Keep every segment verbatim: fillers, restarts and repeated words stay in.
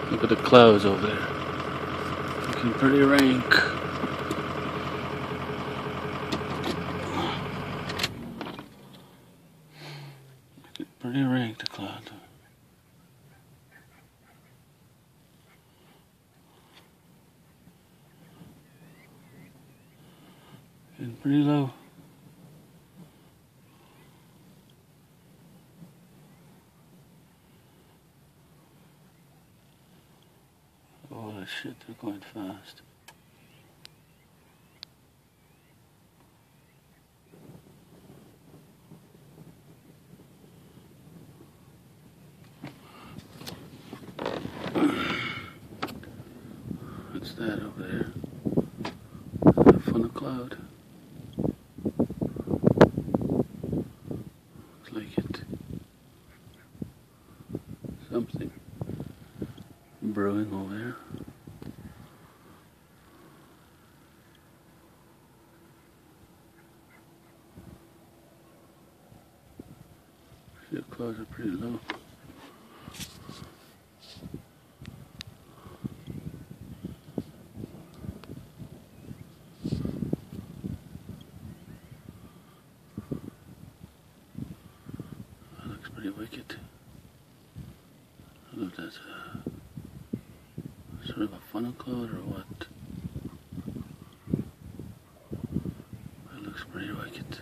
Look at the clouds over there. Looking pretty rank. Looking pretty rank, the clouds. Getting pretty low. Holy shit, they're going fast. What's that over there? A funnel cloud. Looks like it. Something brewing over there. The clouds are pretty low. That looks pretty wicked. I don't know if that's a sort of a funnel cloud or what. That looks pretty wicked.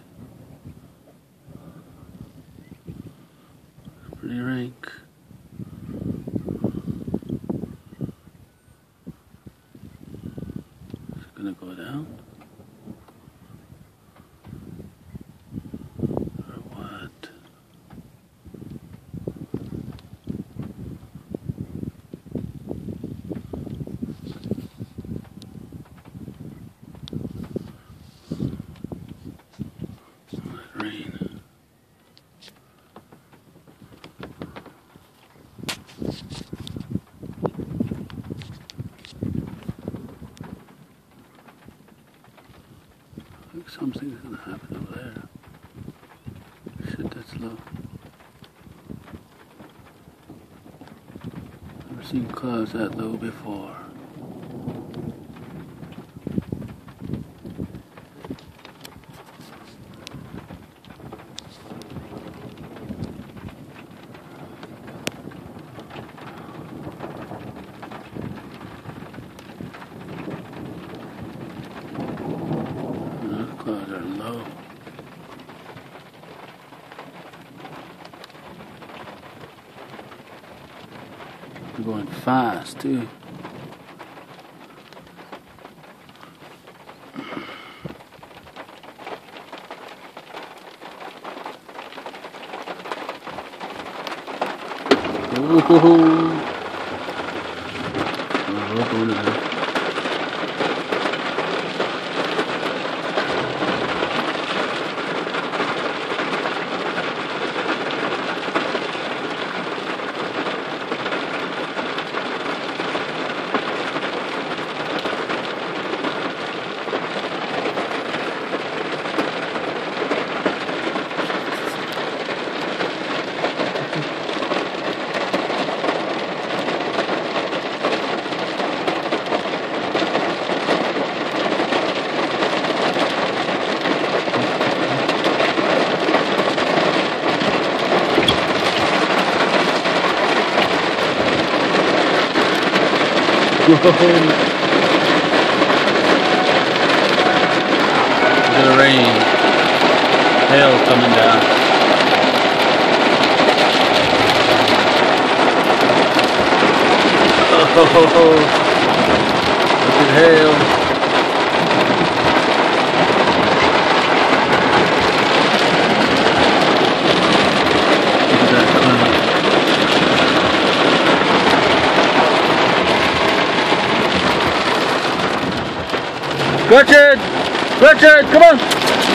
Pretty rank. Is it gonna go down? Or what? Rain. I think something's gonna happen over there. Shit, that's low. Never seen clouds that low before. Clouds are low. They're going fast too. Ooh. Oh, Look at the rain. Hail coming down. Oh, look at hail. Gretchen! Gretchen, come on!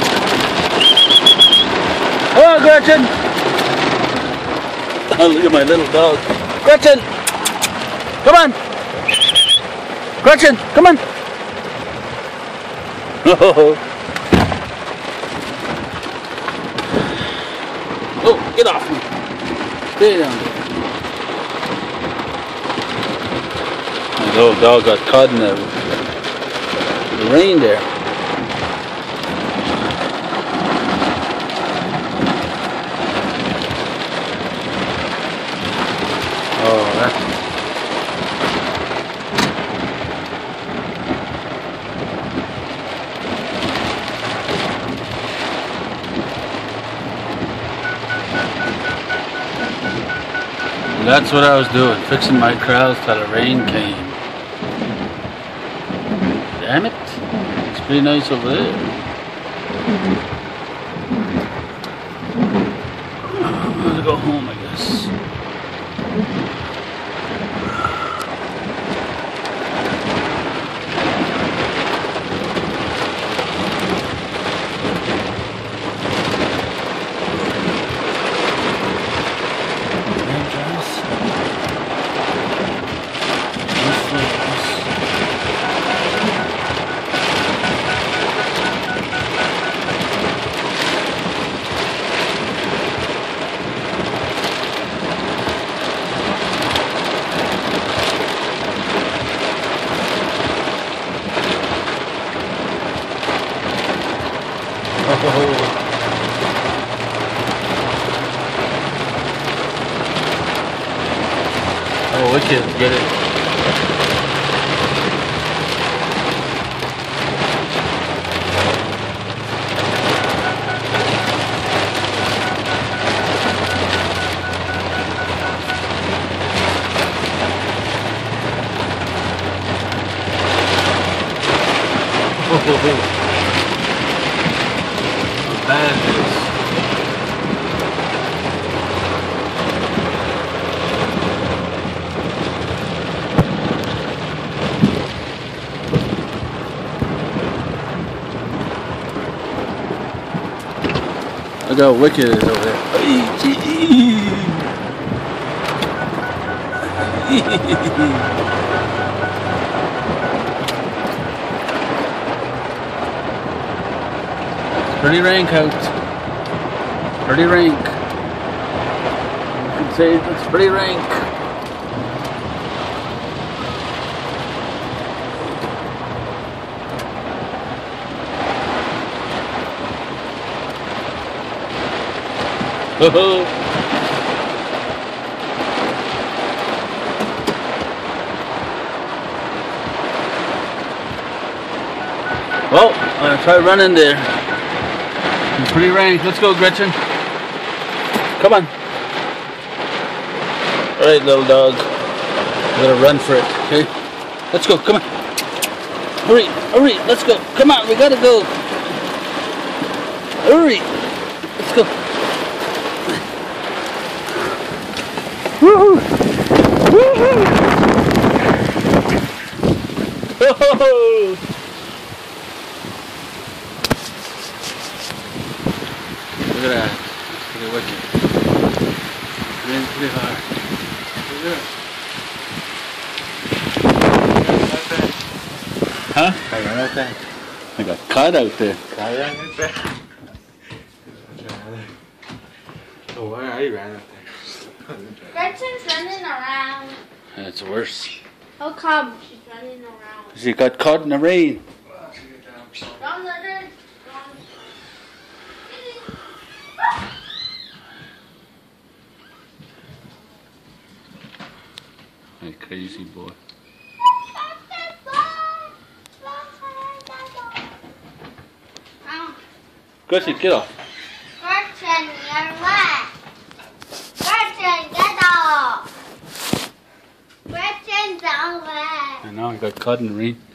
Come on, Gretchen! Oh, look at my little dog. Gretchen! Come on! Gretchen, come on! Oh, oh, get off me! Stay down there. Little dog got caught in the, the rain there. Oh, that's... That's what I was doing, fixing my crowds till the rain came. Damn it, it's pretty nice over there. I'm gonna go home, I guess. Oh, wicked, get it. Oh, bad it is. Look how wicked it is over there. It's pretty rank out. Pretty rank. You can say it's pretty rank. Well, I'm gonna try running there. It's pretty rank. Let's go, Gretchen. Come on. Alright, little dog. I'm gonna run for it. Okay? Let's go. Come on. Hurry. Hurry. Let's go. Come on. We gotta go. Hurry. Let's go. Woohoo! Woohoo! Oh! Look at that. It's pretty wicked. Rain's pretty hard. Look at that. Huh? I ran out there. I got caught out there. I ran out there. Oh, I ran out there. Gretchen's running around. That's worse. How come she's running around? She got caught in the rain. Don't let her. Hey, crazy boy. Gretchen, get off. Gretchen, you're wet. Gretchen, get off. Gretchen's all wet. I know, I got caught in the rain.